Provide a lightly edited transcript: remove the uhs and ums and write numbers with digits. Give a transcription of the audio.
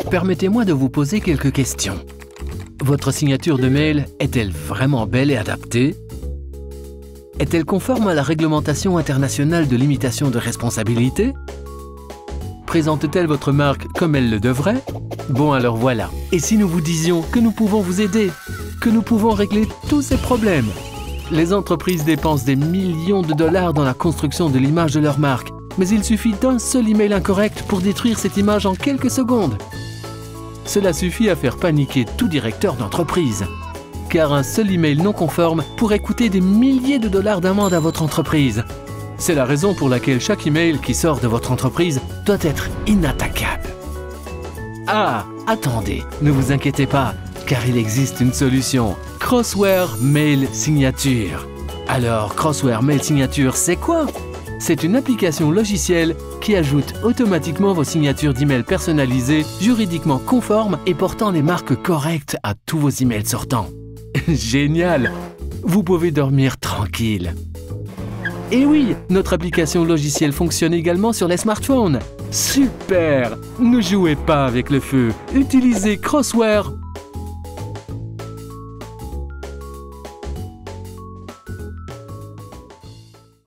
Permettez-moi de vous poser quelques questions. Votre signature de mail est-elle vraiment belle et adaptée? Est-elle conforme à la réglementation internationale de limitation de responsabilité? Présente-t-elle votre marque comme elle le devrait? Bon, alors voilà. Et si nous vous disions que nous pouvons vous aider, que nous pouvons régler tous ces problèmes? Les entreprises dépensent des millions de dollars dans la construction de l'image de leur marque, mais il suffit d'un seul email incorrect pour détruire cette image en quelques secondes. Cela suffit à faire paniquer tout directeur d'entreprise. Car un seul email non conforme pourrait coûter des milliers de dollars d'amende à votre entreprise. C'est la raison pour laquelle chaque email qui sort de votre entreprise doit être inattaquable. Ah, attendez, ne vous inquiétez pas, car il existe une solution. Crossware Mail Signature. Alors, Crossware Mail Signature, c'est quoi? C'est une application logicielle qui ajoute automatiquement vos signatures d'email personnalisées, juridiquement conformes et portant les marques correctes à tous vos emails sortants. Génial! Vous pouvez dormir tranquille. Et oui, notre application logicielle fonctionne également sur les smartphones. Super! Ne jouez pas avec le feu. Utilisez Crossware